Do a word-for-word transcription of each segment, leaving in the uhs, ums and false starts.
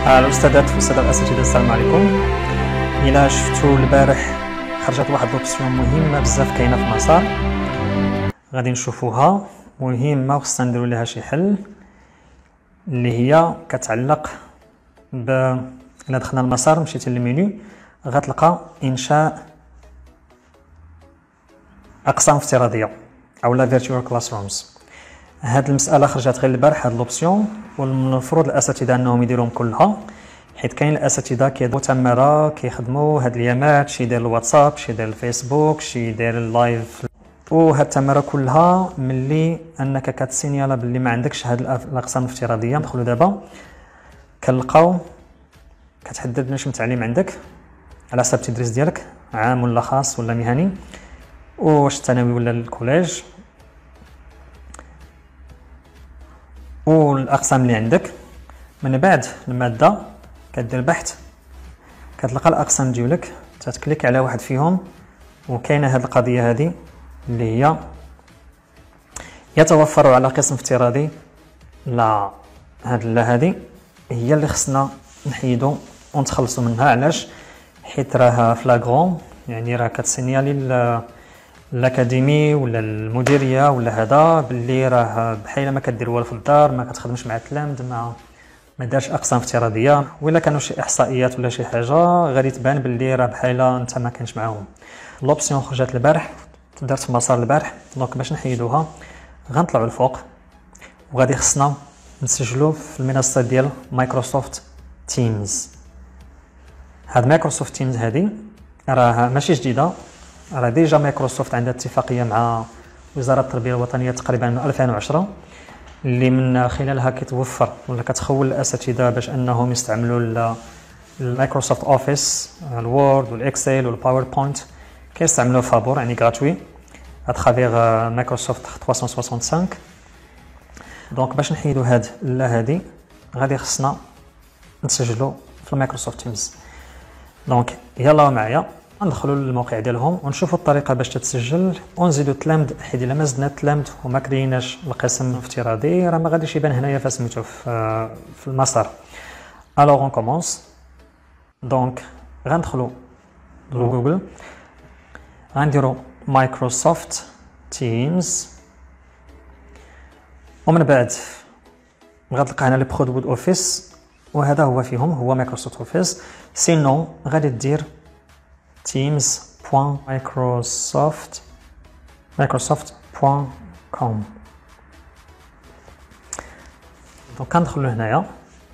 الاستاذات والساده الاساتذه، السلام عليكم. الى شفتوا البارح خرجت واحد لوبسيون مهمه بزاف كاينه في مسار، غادي نشوفوها مهمه وخصنا نديروا لها شي حل، اللي هي كتعلق ب الا دخلنا المسار مشيتي للمينيو غتلقى انشاء اقسام افتراضيه او لا فيرتشوال كلاس رومز. هاد المساله خرجت غير البارح، هاد لوبسيون، والمفروض الاساتذه انهم يديروهم كلها، حيت كاين الاساتذه كيديروا مؤتمره كيخدموا هاد اليامات، شي يدير الواتساب، شي يدير الفيسبوك، شي يدير اللايف، وهاد التماره كلها ملي انك كتسينيالا باللي ما عندكش هاد الاقسام الافتراضيه. ندخلوا دابا كنلقاو كتحدد نشم التعليم عندك على حسب التدريس ديالك، عام ولا خاص ولا مهني، واش الثانوي ولا الكوليج، والاقسام اللي عندك. من بعد الماده كدير بحث، كتلقى الاقسام ديالك، تتكليك على واحد فيهم، وكاينه هذه القضيه هذه اللي هي يتوفر على قسم افتراضي. لا، هاد لا هذه هي اللي خصنا نحيدو ونتخلصوا منها. علاش؟ حيت راه فلاغون، يعني راه كتسينيالي الاكاديمي ولا المديريه ولا هذا باللي راه بحال ما كدير والو في الدار، ما كتخدمش مع التلامذ، ما ما دارش اقسام افتراضيه، ولا كانوا شي احصائيات ولا شي حاجه غادي تبان باللي راه بحال انت ما كانش معاهم. لوبسيون خرجت البارح، درت في مسار البارح. دونك باش نحيدوها غنطلعوا الفوق، وغادي خصنا نسجلوا في المنصه ديال مايكروسوفت تيمز. هاد مايكروسوفت تيمز هذه راه ماشي جديده، راه ديجا مايكروسوفت عندها اتفاقيه مع وزاره التربيه الوطنيه تقريبا من ألفين وعشرة، اللي من خلالها كتوفر ولا كتخول الاساتذه باش انهم يستعملوا المايكروسوفت اوفيس، الوورد والاكسل والباوربوينت، كيستعملوا فابور يعني غراتوي اترافيغ مايكروسوفت ثلاثمية وخمسة وستين. دونك باش نحيدوا هاد لا هادي غادي خصنا نسجلوا في المايكروسوفت تيمز. دونك يلا معايا ندخلوا للموقع ديالهم ونشوفوا الطريقه باش تتسجل، ونزيدوا التلامذ، حيت الا ما زدنا التلامذ وما كريناش القسم الافتراضي راه ما غاديش يبان هنايا فسميتو في في المسار. الوغ اون كومونس. دونك غندخلوا لجوجل، غنديروا مايكروسوفت تيمز، ومن بعد غتلقى هنا لي برودوي اوفيس، وهذا هو فيهم، هو مايكروسوفت اوفيس. سينو غادي دير teams point microsoft microsoft point com. دونك كندخلوا هنايا،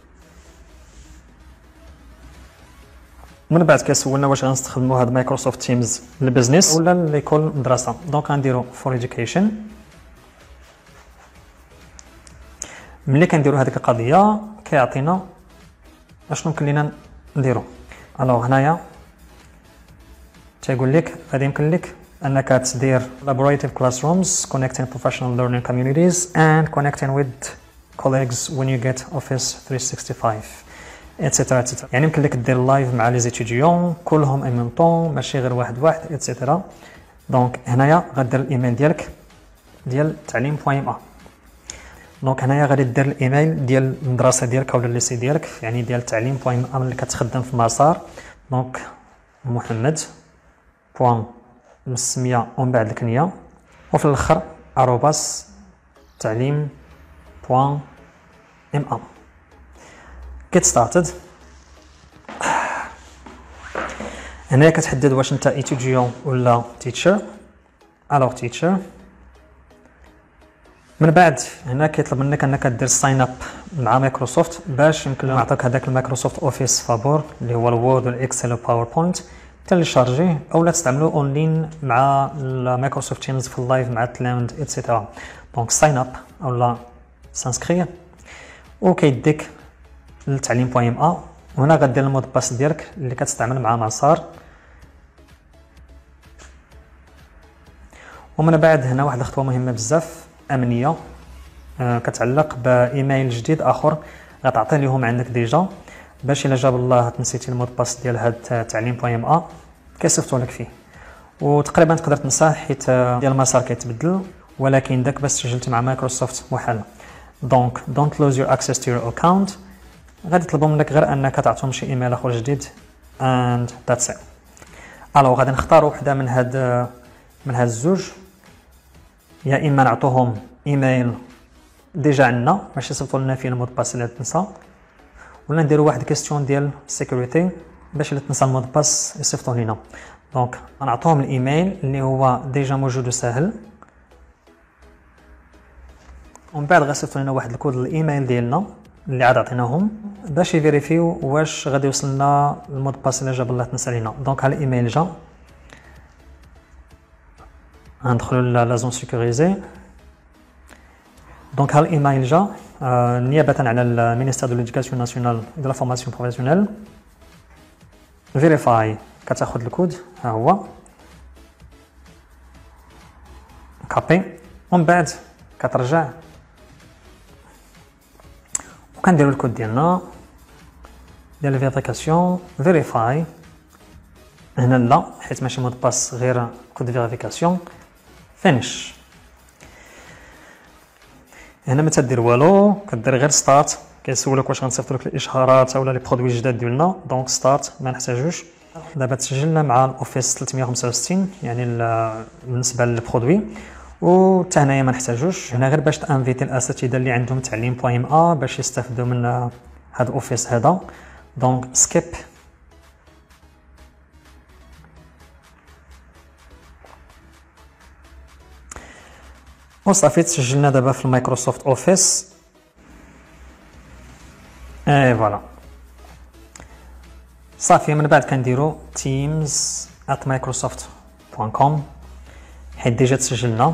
من بعد كيسولنا واش غنستخدموا هاد مايكروسوفت تيمز للبزنس ولا ليكول مدرسه. دونك غنديروا فور ايديوكيشن. ملي كنديروا هذيك القضيه كيعطينا اشنو يمكن لينا نديروا. الوغ هنايا تيقول لك غادي يمكن لك انك تدير collaborative classrooms connecting professional learning communities and connecting with colleagues when you get office ثلاثمية وخمسة وستين اتسيتيرا اتسيتيرا. يعني يمكن لك دير لايف مع لي زيتيديون كلهم ان ميم طون، ماشي غير واحد واحد اتسيتيرا. دونك هنايا غدير الايميل ديالك ديال تعليم بوين ا. دونك هنايا غادي دير الايميل ديال المدرسه ديالك ولا الليسي ديالك، يعني ديال تعليم بوين ا اللي كتخدم في مسار. دونك محمد بوان السميه ومن بعد الكنيه، وفي الاخر اروباس تعليم بوان ام ا. get started. هنا كتحدد واش انت ايتيديون ولا تيتشر. الوغ تيتشر. من بعد هنا كيطلب منك انك دير ساين اب مع مايكروسوفت باش يمكن نعطيك هذاك المايكروسوفت اوفيس فابور اللي هو الوورد والاكسل والباوربوينت، تلشارجيه اولا تستعملوه اونلاين مع مايكروسوفت تيمز في اللايف مع التلامذ اتسيتيرا. دونك ساين اب اولا سانسكري، وكيديك للتعليم بوين ا، وهنا غدير المود باس ديالك اللي كتستعمل مع مسار. ومن بعد هنا واحد الخطوه مهمه بزاف امنيه، آه كتعلق بايميل جديد اخر غتعطيه لهم عندك ديجا، باش الا جاب الله تنسيتي المود باس ديال هاد تعليم بوين ا كيصيفطوا لك فيه، وتقريبا تقدر تنساه حيت ديال المسار كيتبدل، ولكن داك باش سجلت مع مايكروسوفت محال. دونك don't lose your access to your account. غادي يطلبوا منك غير انك تعطيهم شي ايميل اخر جديد and that's it. الو غادي نختاروا وحده من هاد من هاد الزوج، يا اما نعطوهم ايميل ديجا عندنا باش يصيفطوا لنا فيه المود باس اللي تنسى، ولا نديروا واحد كيستيون ديال سيكوريتي باش اللي تنسى المود باس يصيفطوه لينا. دونك غنعطوهم الايميل اللي هو ديجا موجود وسهل، ومن بعد غيصيفطوا لنا واحد الكود الايميل ديالنا اللي عاد عطيناهم باش يفيريفيو واش غادي يوصلنا المود باس اللي جاب الله تنسى لينا. دونك ها الايميل جا، غندخلوا لا زون سيكوريزي. دونك ها الايميل جا آه نيابه على المينيستير دو ليدوكاسيون ناسيونال دو لا فورماسيون بروفيسيونيل. فيريفاي كتاخذ الكود ها هو كابي، ومن بعد كترجع وكنديروا الكود ديالنا ديال الفيريفيكاسيون. فيريفاي هنا لا حيت ماشي مود باس غير كود فيريفيكاسيون. فينيش هنا ما تدير والو، كدير غير ستارت. كيسولك واش غنصيفط لك الاشهارات اولا لي برودوي جداد ديالنا. دونك ستارت ما نحتاجوش. دابا تسجلنا مع الاوفيس ثلاثمية وخمسة وستين يعني بالنسبه للبرودوي، وحتى هنايا ما نحتاجوش. هنا غير باش تانفيتي الاساتذه اللي عندهم تعليم بويم ا باش يستافدوا من هذا الاوفيس هذا. دونك سكيب. وصافي تسجلنا دابا في المايكروسوفت اوفيس. اي فوالا صافي. من بعد كنديروا تيمز آت مايكروسوفت بوان كوم حيت ديجا تسجلنا.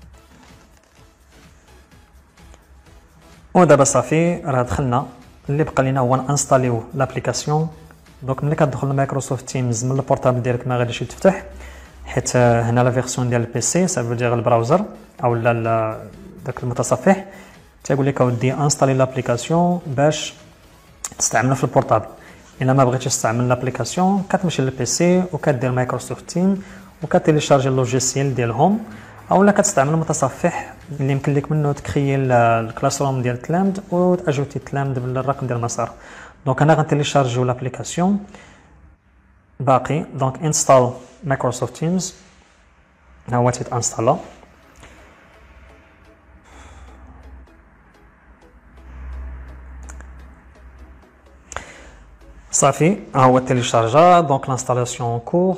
ودابا صافي راه دخلنا. اللي بقى لينا هو نانستاليو لابليكاسيون. دونك ملي كتدخل لمايكروسوفت تيمز من البورطابل ديالك ما غاديش يتفتح حيت هنا لا فيرسيون ديال البي سي سافو دير البراوزر او لا داك المتصفح تيقول لك اودي انستالي لابليكاسيون باش تستعملها في البورطابل. الا ما بغيتيش تستعمل لابليكاسيون كتمشي للبي سي وكدير مايكروسوفت تيم وكتيليشارجي اللوجيسيال ديالهم، اولا كتستعمل متصفح اللي يمكن لك منه تكريي الكلاس روم ديال تلامد وتاجوتي تلامد بالرقم ديال المسار. دونك انا غنتيليشارجيو لابليكاسيون باقي. دونك انستال مايكروسوفت تيمز ها هو تيتانستالا. صافي ها هو تيليشارجا. دونك لانستالاسيون كور.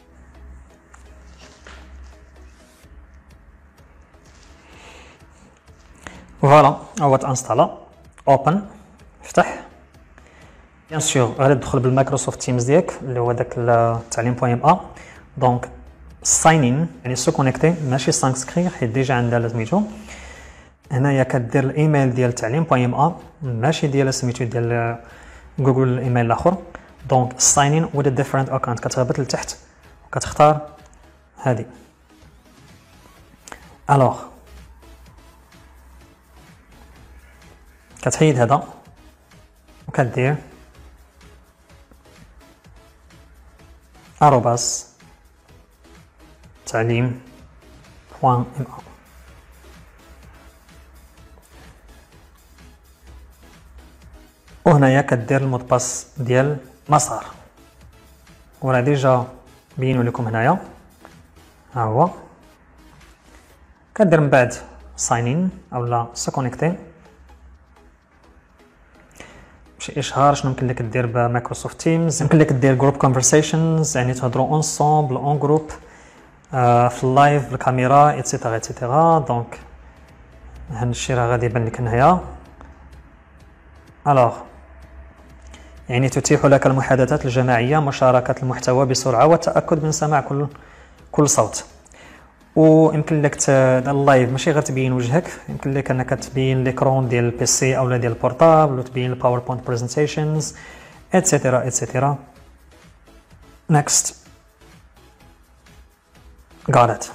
فوالا ها هو تانستالا. اوبن افتح. بيان سور غادي تدخل بالمايكروسوفت تيمز ديالك اللي هو داك التعليم بويم ا. دونك ساين ان يعني سو كونيكتي ماشي سانسكرير حيت ديجا عندها سميتو. هنايا كدير الايميل ديال التعليم بويم ا ماشي ديال سميتو ديال جوجل الايميل الاخر. دونك ساين ان وذ ديفرنت اكونت كتهبط لتحت وكتختار هذه. الوغ كتحيد هذا وكدير اروباس تعليم بوان ام ا. وهنايا كدير المود باس ديال مسار وراه ديجا بينوا لكم هنايا ها هو. كدير من بعد ساين ان اولا سو كونيكتي شي اشهار. شنو يمكن لك دير بمايكروسوفت تيمز؟ يمكن لك دير جروب كونفرسيشنز يعني تهضروا اونصومبل اون جروب في اللايف بالكاميرا ايتترا ايتترا. دونك هاد الشيء راه غادي يبان لك هنايا. الوغ يعني تتيح لك المحادثات الجماعيه مشاركه المحتوى بسرعه والتاكد من سماع كل كل صوت. ويمكن لك اللايف ماشي غير تبين وجهك، يمكن لك انك تبين ليكرون ديال البي سي اولا ديال البورطابل وتبين الباوربوينت بريزنتيشنز ايتترا ايتترا. نيكست got it.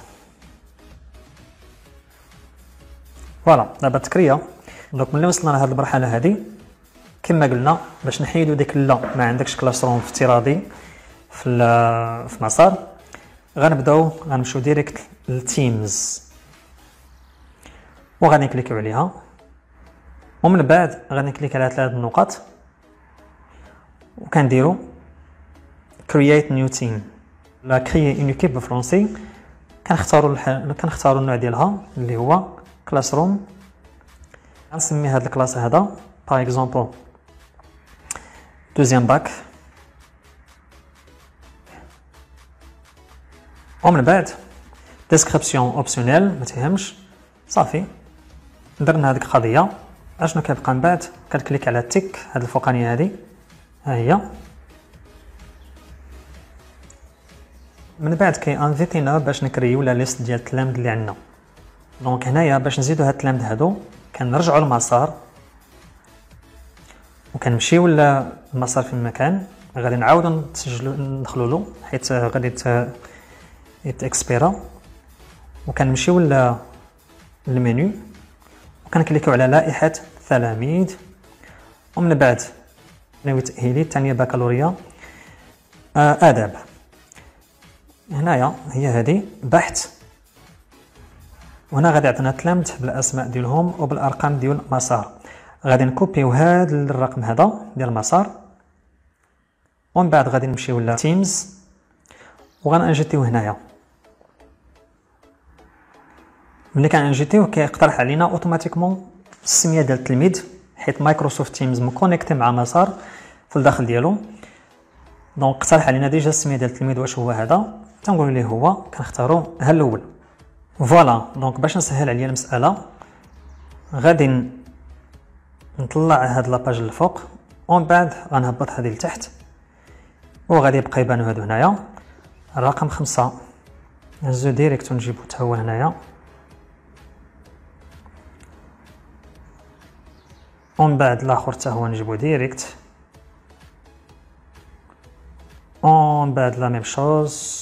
فوالا دابا تكريا. دونك ملي وصلنا لهاد المرحله هذه كما قلنا باش نحيدو ديك لا ما عندكش كلاس روم افتراضي في في مسار غنبداو غنمشيو ديريكت للتيمز وغادي نكليكيو عليها، ومن بعد غادي نكليك على ثلاث النقط وكنديروا create new team لا créer une équipe بالفرنسي. كنختاروا الح... كنختاروا النوع ديالها اللي هو كلاس روم. غنسمي هذا الكلاس هذا باغ اكزومبل دوزيام باك، ومن بعد ديسكريبسيون اوبسيونيل ما تهمش صافي. درنا هذيك القضيه. اشنو كيبقى من بعد؟ كنكليك على تيك هذه الفوقانيه هذه ها هي. من بعد كي انفيتينا باش نكريو لا ليست ديال التلامذ اللي عندنا. دونك هنايا باش نزيدو هاد التلامذ هادو كنرجعوا المسار وكنمشيو للمسار في المكان. غادي نعاودو نسجلو ندخلو له حيت غادي يتاكسبيرا، وكنمشيو للمنيو وكنكليكيو على لائحه التلاميذ. ومن بعد ثانوي تاهيلي الثانيه بكالوريا آداب. هنايا هي هذه بحث، وهنا غادي يعطينا التلامذ بالاسماء ديالهم وبالارقام ديال المسار. غادي نكوبيو هذا الرقم هذا ديال المسار، ومن بعد غادي نمشيو ل تيمز وغنانجيتيو هنايا. ملي كنانجيتيو كيقترح علينا اوتوماتيكمون السميه ديال التلميذ حيت مايكروسوفت تيمز مكونيكتي مع مسار في الداخل ديالو. دونك اقترح علينا ديجا السميه ديال التلميذ واش هو هذا، تنقولوا ليه هو، كنختاروا ها الاول. فوالا. دونك باش نسهل عليا المساله غادي نطلع هاد لاباج للفوق ومن بعد غنهبط هذه لتحت وغادي يبقى يبانو هادو هنايا. الرقم خمسة نهزو ديريكت ونجيبو حتى هو هنايا، ومن بعد الاخر حتى هو نجيبو ديريكت، ومن بعد لا ميم شوز.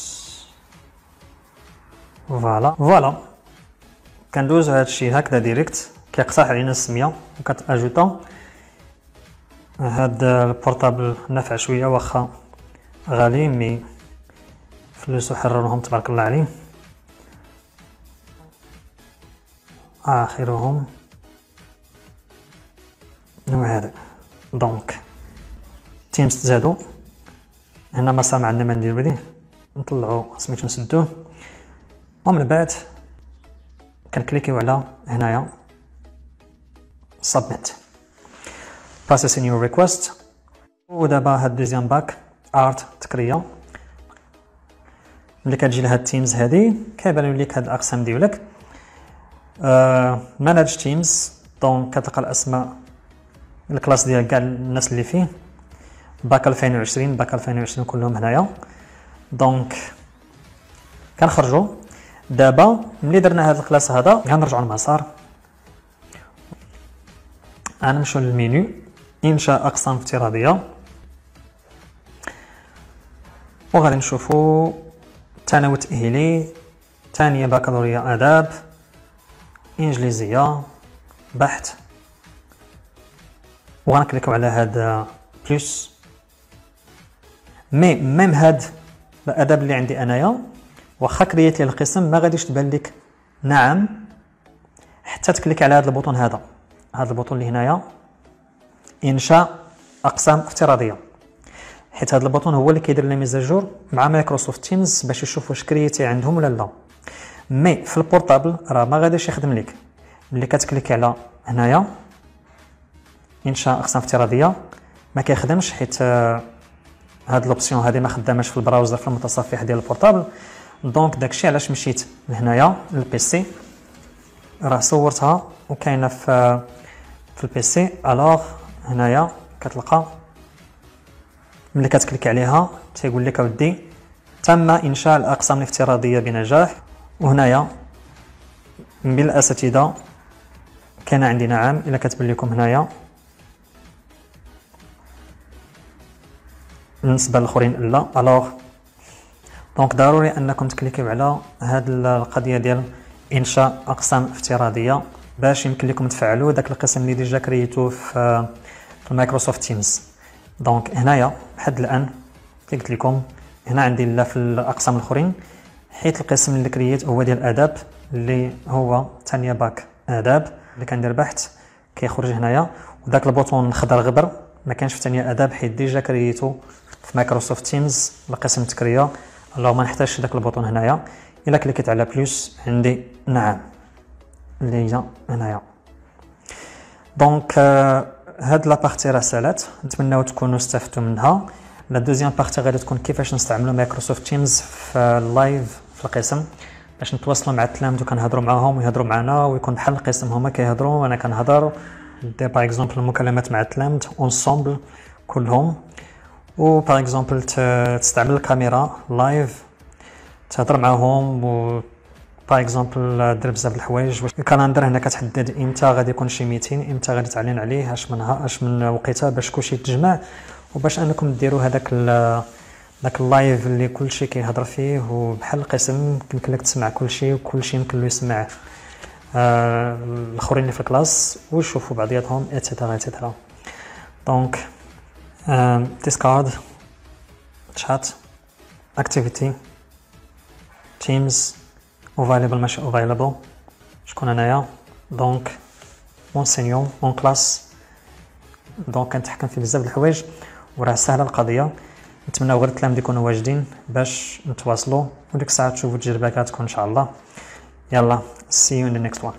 فوالا فوالا كندوزو هادشي هكذا ديريكت. كيقترح علينا السميه وكتاجوتا. هاد البورطابل نافع شويه واخا غالي، مي فلوسو حررهم تبارك الله عليه. اخرهم نوع هذا. دونك تيمز تزادو هنا مسار ما عندنا ما نديرو به، نطلعو سميتو نسدوه، ومن بعد كنكليكيو على هنايا سبميت بروسيس نيو ريكويست. ودابا هاد دوزيام باك ارت تكريا. ملي كتجي لهاد التيمز هادي كيبانو ليك هاد الاقسام ديالك ماناج تيمز. دونك كتلقى الاسماء الكلاس ديال كاع الناس اللي فيه. باك ألفين وعشرين باك ألفين وعشرين كلهم هنايا. دونك كنخرجوا دابا. ملي درنا هاد الكلاس هذا غنرجعوا للمسار، غنمشيو للمينيو انشاء اقسام افتراضيه، وغادي نشوفوا ثانوي تاهيلي، ثانيه بكالوريا اداب، انجليزيه، بحث، وغنكليكو على هاد بلس. مي ميم هاد الاداب اللي عندي انايا واخا كرييت لي القسم ما غاديش تبان لك نعم حتى تكليك على هذا البوطون هذا هذا البوطون اللي هنايا انشاء اقسام افتراضيه، حيت هذا البوطون هو اللي كيدير لي ميزاجور مع مايكروسوفت تيمز باش يشوف واش كرييتي عندهم ولا لا. مي في البورطابل راه ما غاديش يخدم لك. ملي كتكليك على هنايا انشاء اقسام افتراضيه ما كيخدمش، حيت هاد لوبسيون هذه ما خداماش في البراوزر في المتصفح ديال البورطابل. دونك داكشي علاش مشيت لهنايا للبيسي، راه صورتها وكاينه في في البيسي. الوغ هنايا كتلقى ملي كتكليك عليها تيقول لك اودي تم انشاء الاقسام الافتراضيه بنجاح. وهنايا من الاساتذه كان عندي نعم الا كتبان لكم هنايا، بالنسبه للاخرين لا. الوغ دونك ضروري انكم تكليكيو على هاد القضيه ديال انشاء اقسام افتراضيه باش يمكن لكم تفعلوا داك القسم اللي ديجا كريتوه في في مايكروسوفت تيمز. دونك هنايا لحد الان كي قلت لكم هنا عندي لا في الاقسام الاخرين، حيت القسم اللي كرييت هو ديال الاداب اللي هو ثانيه باك اداب. اللي كندير بحث كيخرج هنايا، وداك البوطون الخضر غبر ما كانش في ثانيه اداب حيت ديجا كرييتو في مايكروسوفت تيمز لقسم التكريه. الوغ ما نحتاجش داك البوطون هنايا. الا كليكيت على بلوس عندي نعم اللي هي هنايا. دونك آه هاد لابارتي راه سالات، نتمنىو تكونوا استفدتوا منها. لا دوزيام بارتي غادي تكون كيفاش نستعملوا مايكروسوفت تيمز في اللايف في القسم باش نتواصلوا مع التلاميذ وكنهضروا معاهم ويهضروا معنا، ويكون بحال القسم هما كيهضروا وانا كنهضر. دي باغ اكزومبل المكالمات مع التلاميذ اونصومبل كلهم. و باغ اكزومبل تستعمل الكاميرا لايف تهضر معاهم، و باغ اكزومبل دير بزاف د الحوايج. الكالندر هنا كتحدد امتى غادي يكون شي ميتين، امتى غادي تعلن عليه، اش من اش من وقيته باش كلشي يتجمع، وباش انكم ديروا هذاك داك اللايف اللي كلشي كيهضر فيه وبحال القسم يمكن لك تسمع كلشي وكلشي يمكن له يسمع آه الاخرين اللي في الكلاس ويشوفوا بعضياتهم ايتترا ايتترا. دونك ديسكورد شات اكتيفيتي تيمز available ماشي available شكون انايا. دونك مونسينيون اون كلاس. دونك كنتحكم في بزاف د الحوايج وراه سهله القضيه. نتمنى غير التلاميذ يكونوا واجدين باش نتواصلوا وديك الساعه تشوفوا التجربه كتكون ان شاء الله. يلا see you in the next one.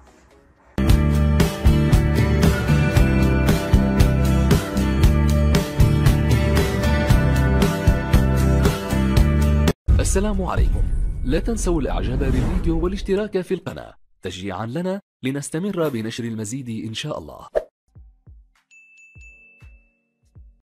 السلام عليكم. لا تنسوا الاعجاب بالفيديو والاشتراك في القناة تشجيعا لنا لنستمر بنشر المزيد ان شاء الله.